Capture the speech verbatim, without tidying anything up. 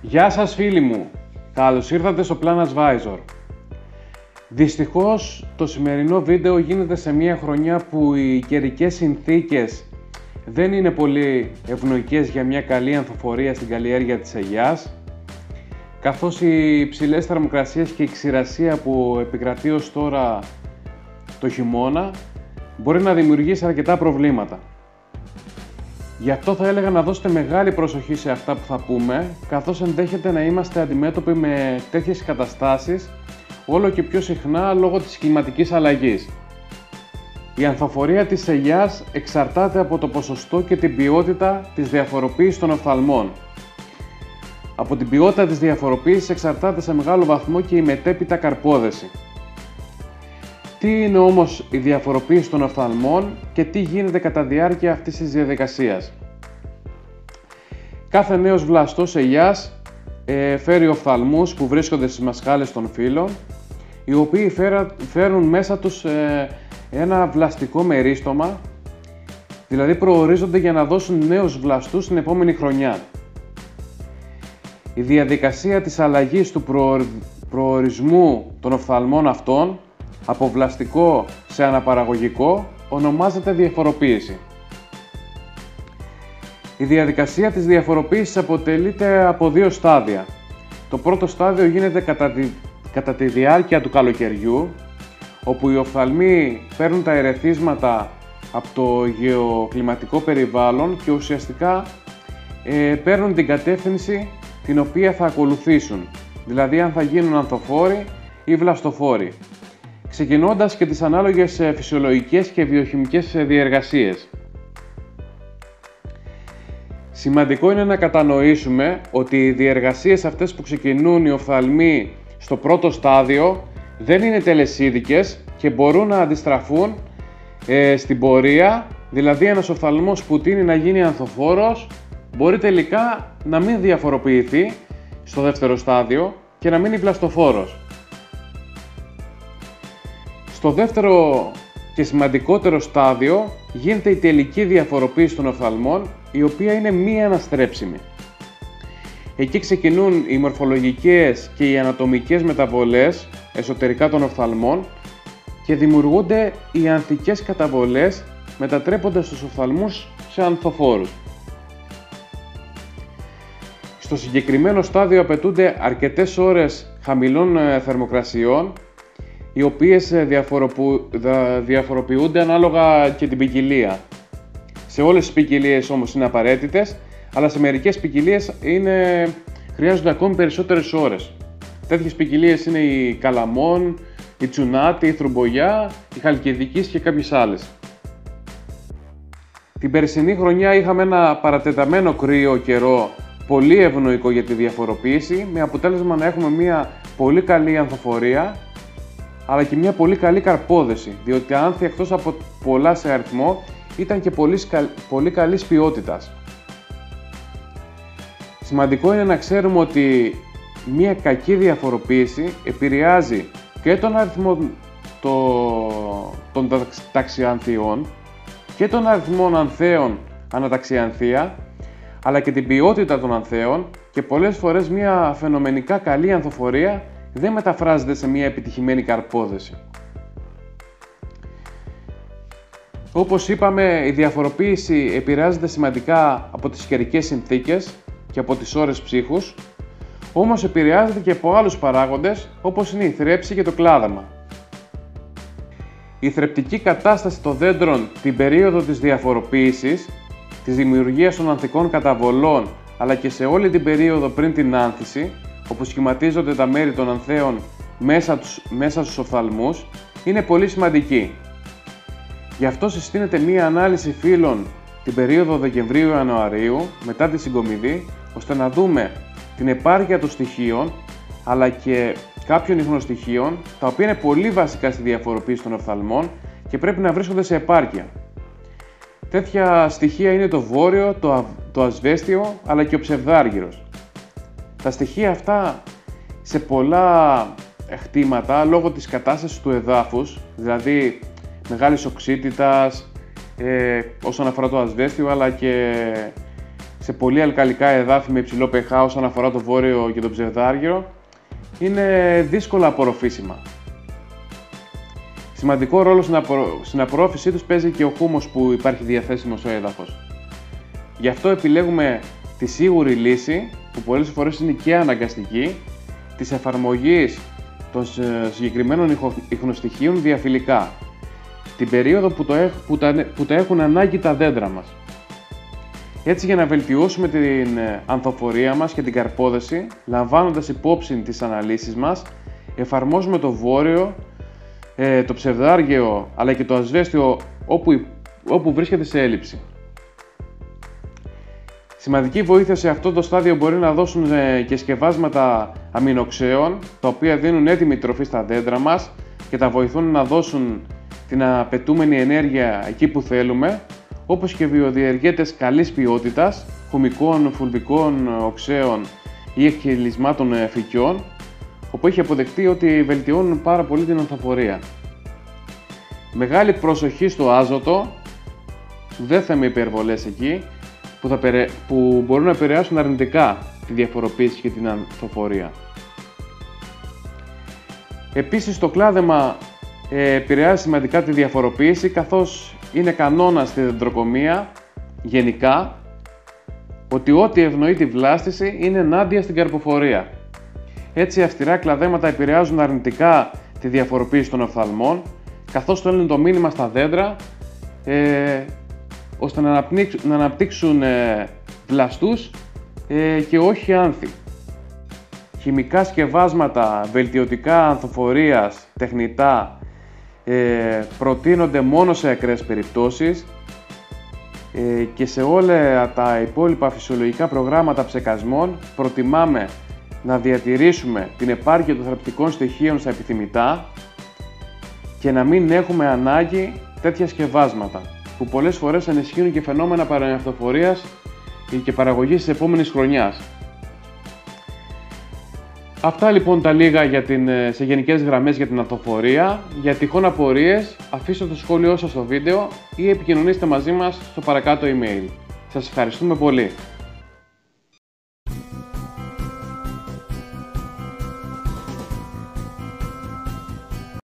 Γεια σας φίλοι μου, καλώς ήρθατε στο Plan Advisor. Δυστυχώς το σημερινό βίντεο γίνεται σε μια χρονιά που οι καιρικές συνθήκες δεν είναι πολύ ευνοϊκές για μια καλή ανθοφορία στην καλλιέργεια της ελιάς, καθώς οι υψηλές θερμοκρασίες και η ξηρασία που επικρατεί ως τώρα το χειμώνα μπορεί να δημιουργήσει αρκετά προβλήματα. Γι' αυτό θα έλεγα να δώσετε μεγάλη προσοχή σε αυτά που θα πούμε, καθώς ενδέχεται να είμαστε αντιμέτωποι με τέτοιες καταστάσεις όλο και πιο συχνά λόγω της κλιματικής αλλαγής. Η ανθοφορία της ελιάς εξαρτάται από το ποσοστό και την ποιότητα της διαφοροποίησης των οφθαλμών. Από την ποιότητα της διαφοροποίησης εξαρτάται σε μεγάλο βαθμό και η μετέπειτα καρπόδεση. Τι είναι όμως η διαφοροποίηση των οφθαλμών και τι γίνεται κατά διάρκεια αυτής της διαδικασίας? Κάθε νέος βλαστός ελιάς ε, φέρει οφθαλμούς που βρίσκονται στις μασχάλες των φύλων, οι οποίοι φέρουν μέσα τους ε, ένα βλαστικό μερίστομα, δηλαδή προορίζονται για να δώσουν νέους βλαστούς την επόμενη χρονιά. Η διαδικασία της αλλαγής του προορισμού των οφθαλμών αυτών από βλαστικό σε αναπαραγωγικό ονομάζεται διαφοροποίηση. Η διαδικασία της διαφοροποίησης αποτελείται από δύο στάδια. Το πρώτο στάδιο γίνεται κατά τη, κατά τη διάρκεια του καλοκαιριού, όπου οι οφθαλμοί παίρνουν τα ερεθίσματα από το γεωκλιματικό περιβάλλον και ουσιαστικά ε, παίρνουν την κατεύθυνση την οποία θα ακολουθήσουν, δηλαδή αν θα γίνουν ανθοφόροι ή βλαστοφόροι, ξεκινώντας και τις ανάλογες φυσιολογικές και βιοχημικές διεργασίες. Σημαντικό είναι να κατανοήσουμε ότι οι διεργασίες αυτές που ξεκινούν οι οφθαλμοί στο πρώτο στάδιο δεν είναι τελεσίδικες και μπορούν να αντιστραφούν ε, στην πορεία, δηλαδή ένας οφθαλμός που τείνει να γίνει ανθοφόρος μπορεί τελικά να μην διαφοροποιηθεί στο δεύτερο στάδιο και να μείνει βλαστοφόρος. Στο δεύτερο και σημαντικότερο στάδιο γίνεται η τελική διαφοροποίηση των οφθαλμών, η οποία είναι μη αναστρέψιμη. Εκεί ξεκινούν οι μορφολογικές και οι ανατομικές μεταβολές εσωτερικά των οφθαλμών και δημιουργούνται οι ανθικές καταβολές, μετατρέποντας τους οφθαλμούς σε ανθοφόρους. Στο συγκεκριμένο στάδιο απαιτούνται αρκετές ώρες χαμηλών θερμοκρασιών, οι οποίες διαφοροποιούνται ανάλογα και την ποικιλία. Σε όλες τις ποικιλίες όμως είναι απαραίτητες, αλλά σε μερικές ποικιλίες είναι... χρειάζονται ακόμη περισσότερες ώρες. Τέτοιες ποικιλίες είναι η καλαμών, η τσουνάτη, η θρουμπογιά, η χαλκιδικής και κάποιες άλλες. Την περσινή χρονιά είχαμε ένα παρατεταμένο κρύο καιρό, πολύ ευνοϊκό για τη διαφοροποίηση, με αποτέλεσμα να έχουμε μια πολύ καλή ανθοφορία, αλλά και μια πολύ καλή καρπόδεση, διότι τα άνθη εκτός από πολλά σε αριθμό ήταν και πολύ, πολύ καλής ποιότητας. Σημαντικό είναι να ξέρουμε ότι μια κακή διαφοροποίηση επηρεάζει και τον αριθμό το, των ταξιανθιών και τον αριθμό ανθέων αναταξιανθία, αλλά και την ποιότητα των ανθέων, και πολλές φορές μια φαινομενικά καλή ανθοφορία δεν μεταφράζεται σε μια επιτυχημένη καρπόδεση. Όπως είπαμε, η διαφοροποίηση επηρεάζεται σημαντικά από τις καιρικές συνθήκες και από τις ώρες ψύχους, όμως επηρεάζεται και από άλλους παράγοντες, όπως είναι η θρέψη και το κλάδαμα. Η θρεπτική κατάσταση των δέντρων την περίοδο της διαφοροποίησης, της δημιουργίας των ανθικών καταβολών, αλλά και σε όλη την περίοδο πριν την άνθηση, όπου σχηματίζονται τα μέρη των ανθέων μέσα, τους, μέσα στους οφθαλμούς, είναι πολύ σημαντική. Γι' αυτό συστήνεται μία ανάλυση φύλων την περίοδο Δεκεμβρίου-Ιανουαρίου, μετά τη συγκομιδή, ώστε να δούμε την επάρκεια των στοιχείων, αλλά και κάποιων ιχνοστοιχείων, τα οποία είναι πολύ βασικά στη διαφοροποίηση των οφθαλμών και πρέπει να βρίσκονται σε επάρκεια. Τέτοια στοιχεία είναι το βόρειο, το, το ασβέστιο, αλλά και ο ψευδάργυρος. Τα στοιχεία αυτά σε πολλά χτήματα, λόγω της κατάστασης του εδάφους, δηλαδή μεγάλης οξύτητας ε, όσον αφορά το ασβέστιο, αλλά και σε πολύ αλκαλικά εδάφη με υψηλό pH όσον αφορά το βόρειο και το ψευδάργυρο, είναι δύσκολα απορροφήσιμα. Σημαντικό ρόλο στην, απο... στην απορρόφησή τους παίζει και ο χούμος που υπάρχει διαθέσιμο στο έδαφος. Γι' αυτό επιλέγουμε τη σίγουρη λύση, που πολλές φορές είναι και αναγκαστική, της εφαρμογής των συγκεκριμένων ιχνοστοιχείων διαφυλικά, την περίοδο που, το έχ... που, τα... που τα έχουν ανάγκη τα δέντρα μας. Έτσι, για να βελτιώσουμε την ανθοφορία μας και την καρπόδεση, λαμβάνοντας υπόψη τις αναλύσεις μας, εφαρμόζουμε το βόρειο, το ψευδάργαιο αλλά και το ασβέστιο όπου, όπου βρίσκεται σε έλλειψη. Σημαντική βοήθεια σε αυτό το στάδιο μπορεί να δώσουν και σκευάσματα αμινοξέων, τα οποία δίνουν έτοιμη τροφή στα δέντρα μας και τα βοηθούν να δώσουν την απαιτούμενη ενέργεια εκεί που θέλουμε, όπως και βιοδιεργέτες καλής ποιότητας, χουμικών, φουλβικών οξέων ή εκχυλισμάτων φυκιών, όπου έχει αποδειχτεί ότι βελτιώνουν πάρα πολύ την ανθοφορία. Μεγάλη προσοχή στο άζωτο, δεν θα είμαι υπερβολές εκεί, που, θα περαι... που μπορούν να επηρεάσουν αρνητικά τη διαφοροποίηση και την ανθοφορία. Επίσης, το κλάδεμα ε, επηρεάζει σημαντικά τη διαφοροποίηση, καθώς είναι κανόνα στη δεντροκομεία γενικά ότι ό,τι ευνοεί τη βλάστηση είναι ενάντια στην καρποφορία. Έτσι, αυστηρά κλαδέματα επηρεάζουν αρνητικά τη διαφοροποίηση των οφθαλμών, καθώς στέλνουν το μήνυμα στα δέντρα ε, ώστε να αναπτύξουν, να αναπτύξουν ε, βλαστούς ε, και όχι άνθη. Χημικά σκευάσματα βελτιωτικά ανθοφορίας τεχνητά ε, προτείνονται μόνο σε ακραίες περιπτώσεις ε, και σε όλα τα υπόλοιπα φυσιολογικά προγράμματα ψεκασμών προτιμάμε να διατηρήσουμε την επάρκεια των θρεπτικών στοιχείων στα επιθυμητά και να μην έχουμε ανάγκη τέτοια σκευάσματα, που πολλές φορές ενισχύουν και φαινόμενα παραναυτοφορίας και παραγωγής της επόμενης χρονιάς. Αυτά λοιπόν τα λίγα για την, σε γενικές γραμμές για την ανθοφορία. Για τυχόν απορίες, αφήστε το σχόλιο σας στο βίντεο ή επικοινωνήστε μαζί μας στο παρακάτω email. Σας ευχαριστούμε πολύ.